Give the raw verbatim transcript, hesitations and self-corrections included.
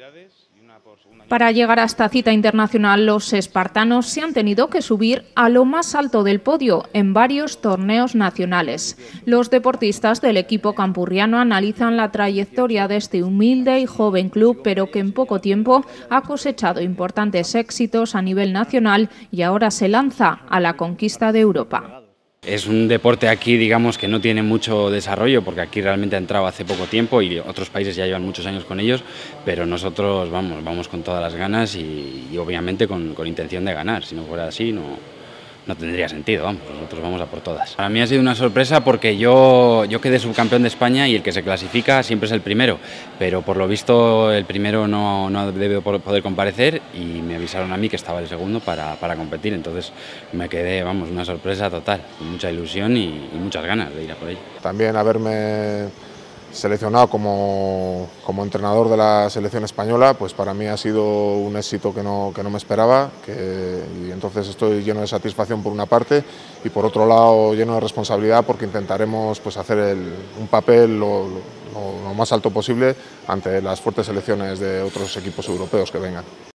Para llegar a esta cita internacional, los espartanos se han tenido que subir a lo más alto del podio en varios torneos nacionales. Los deportistas del equipo campurriano analizan la trayectoria de este humilde y joven club, pero que en poco tiempo ha cosechado importantes éxitos a nivel nacional y ahora se lanza a la conquista de Europa. Es un deporte aquí, digamos, que no tiene mucho desarrollo, porque aquí realmente ha entrado hace poco tiempo y otros países ya llevan muchos años con ellos, pero nosotros vamos, vamos con todas las ganas y, y obviamente con, con intención de ganar. Si no fuera así, no, no tendría sentido, vamos, nosotros vamos a por todas. Para mí ha sido una sorpresa porque yo, yo quedé subcampeón de España y el que se clasifica siempre es el primero, pero por lo visto el primero no, no debe poder comparecer y me avisaron a mí que estaba el segundo para, para competir, entonces me quedé, vamos, una sorpresa total, con mucha ilusión y, y muchas ganas de ir a por ello. También haberme seleccionado como, como entrenador de la selección española, pues para mí ha sido un éxito que no, que no me esperaba, que, y entonces estoy lleno de satisfacción por una parte y por otro lado lleno de responsabilidad porque intentaremos pues, hacer el, un papel lo, lo, lo más alto posible ante las fuertes selecciones de otros equipos europeos que vengan.